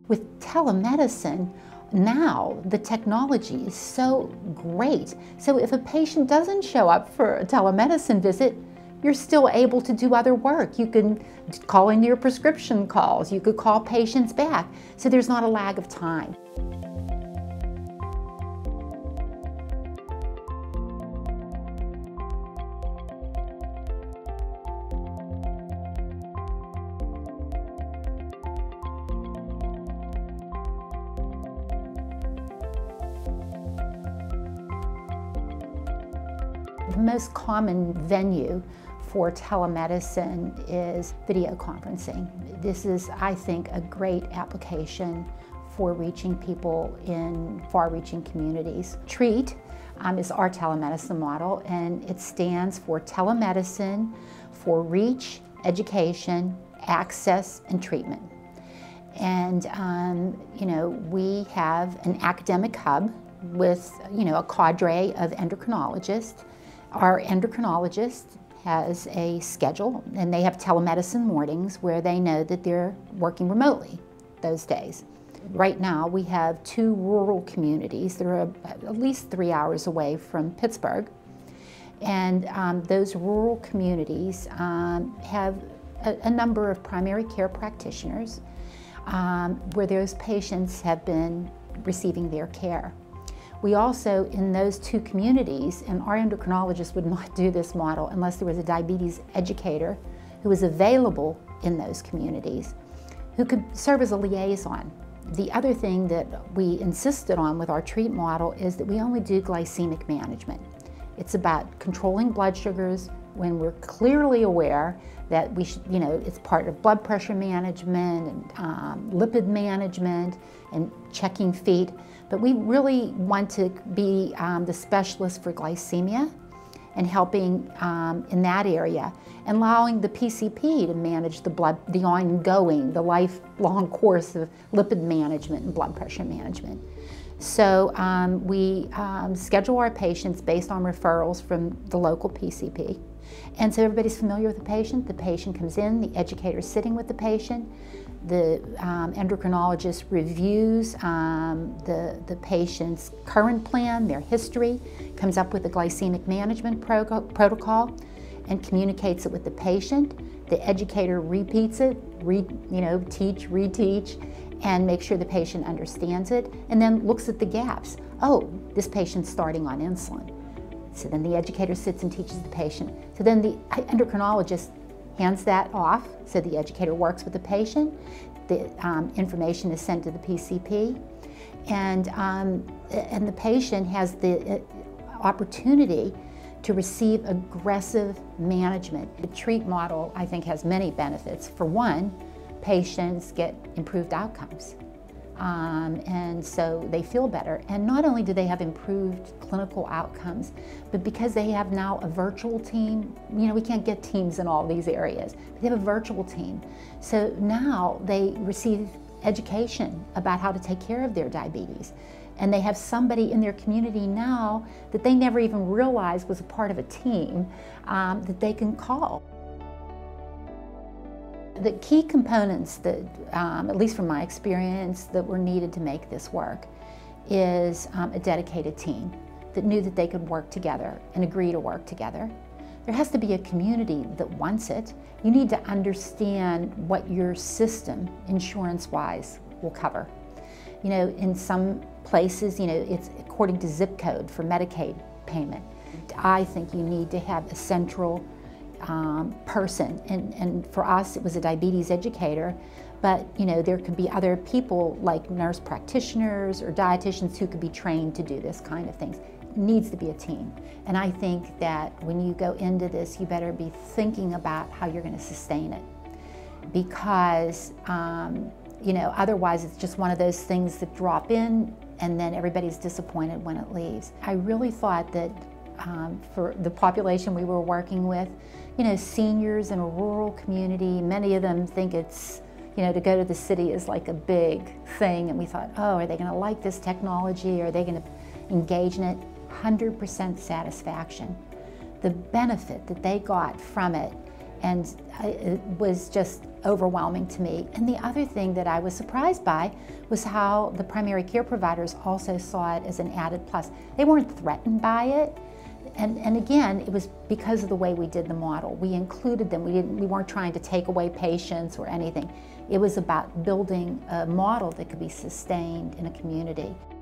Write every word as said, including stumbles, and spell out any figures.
With telemedicine, now the technology is so great. So if a patient doesn't show up for a telemedicine visit, you're still able to do other work. You can call in your prescription calls. You could call patients back. So there's not a lag of time. The most common venue for telemedicine is video conferencing. This is, I think, a great application for reaching people in far-reaching communities. TREAT um, is our telemedicine model, and it stands for telemedicine for reach, education, access, and treatment. And um, you know, we have an academic hub with you know a cadre of endocrinologists. Our endocrinologist has a schedule, and they have telemedicine mornings where they know that they're working remotely those days. Right now we have two rural communities that are at least three hours away from Pittsburgh, and um, those rural communities um, have a, a number of primary care practitioners um, where those patients have been receiving their care. We also, in those two communities, and our endocrinologist would not do this model unless there was a diabetes educator who was available in those communities, who could serve as a liaison. The other thing that we insisted on with our TREAT model is that we only do glycemic management. It's about controlling blood sugars when we're clearly aware that we should, you know, it's part of blood pressure management and um, lipid management and checking feet. But we really want to be um, the specialist for glycemia and helping um, in that area, and allowing the P C P to manage the blood, the ongoing, the lifelong course of lipid management and blood pressure management. So um, we um, schedule our patients based on referrals from the local P C P. And so everybody's familiar with the patient. The patient comes in, the educator's sitting with the patient. The um, endocrinologist reviews um, the, the patient's current plan, their history, comes up with a glycemic management pro protocol, and communicates it with the patient. The educator repeats it, re, you know, teach, reteach, and make sure the patient understands it, and then looks at the gaps. Oh, this patient's starting on insulin. So then the educator sits and teaches the patient. So then the endocrinologist hands that off, so the educator works with the patient. The um, information is sent to the P C P, and, um, and the patient has the opportunity to receive aggressive management. The TREAT model, I think, has many benefits. For one, patients get improved outcomes. Um, and so they feel better. And not only do they have improved clinical outcomes, but because they have now a virtual team, you know, we can't get teams in all these areas, but they have a virtual team. So now they receive education about how to take care of their diabetes. And they have somebody in their community now that they never even realized was a part of a team um, that they can call. The key components that, um, at least from my experience, that were needed to make this work is um, a dedicated team that knew that they could work together and agree to work together. There has to be a community that wants it. You need to understand what your system, insurance-wise, will cover. You know, in some places, you know, it's according to zip code for Medicaid payment. I think you need to have a central Um, person, and, and for us it was a diabetes educator, but you know there could be other people like nurse practitioners or dietitians who could be trained to do this kind of things. It needs to be a team, and I think that when you go into this you better be thinking about how you're going to sustain it, because um, you know otherwise it's just one of those things that drop in and then everybody's disappointed when it leaves. I really thought that Um, for the population we were working with, you know, seniors in a rural community, many of them think it's, you know, to go to the city is like a big thing, and we thought, oh, are they going to like this technology? Are they going to engage in it? one hundred percent satisfaction. The benefit that they got from it And it was just overwhelming to me. And the other thing that I was surprised by was how the primary care providers also saw it as an added plus. They weren't threatened by it. And, and again, it was because of the way we did the model. We included them. We, didn't, we weren't trying to take away patients or anything. It was about building a model that could be sustained in a community.